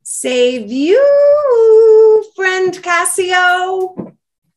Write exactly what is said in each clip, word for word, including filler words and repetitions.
Save you, friend Cassio.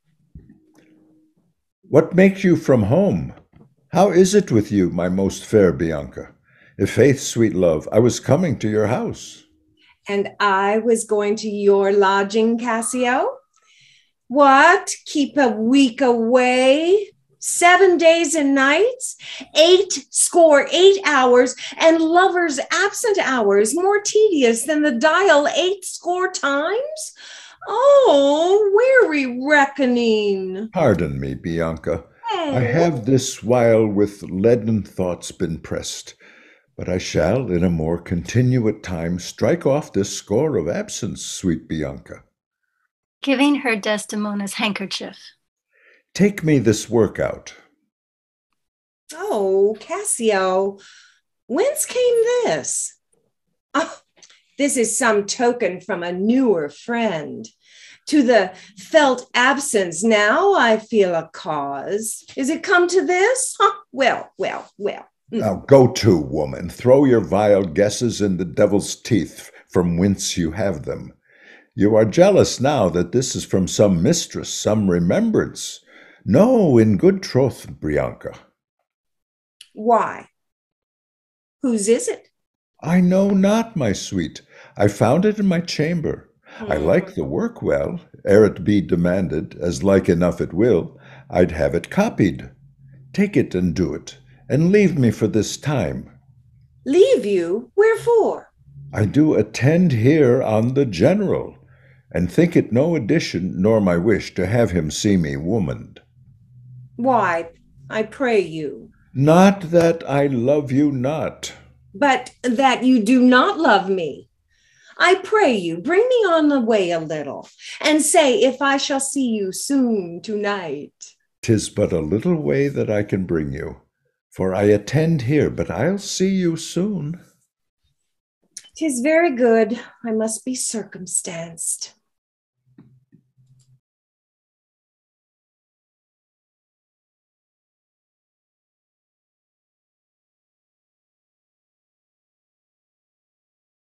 What makes you from home? How is it with you, my most fair Bianca? If faith, sweet love, I was coming to your house. And I was going to your lodging, Cassio. What? Keep a week away? Seven days and nights? Eight score eight hours, and lovers' absent hours more tedious than the dial eight score times? Oh, weary reckoning. Pardon me, Bianca. I Oh. have this while with leaden thoughts been pressed, but I shall in a more continuate time strike off this score of absence, sweet Bianca. Giving her Desdemona's handkerchief. Take me this work out. Oh, Cassio, whence came this? Oh, this is some token from a newer friend. To the felt absence now I feel a cause. Is it come to this? Huh? Well, well, well. Now go to, woman. Throw your vile guesses in the devil's teeth from whence you have them. You are jealous now that this is from some mistress, some remembrance. No, in good troth, Bianca. Why? Whose is it? I know not, my sweet. I found it in my chamber. Hmm. I like the work well, ere it be demanded, as like enough it will, I'd have it copied. Take it and do it, and leave me for this time. Leave you? Wherefore? I do attend here on the general, and think it no addition nor my wish to have him see me womaned. Why, I pray you. Not that I love you not. But that you do not love me. I pray you, bring me on the way a little, and say if I shall see you soon tonight. 'Tis but a little way that I can bring you, for I attend here, but I'll see you soon. 'Tis very good. I must be circumstanced.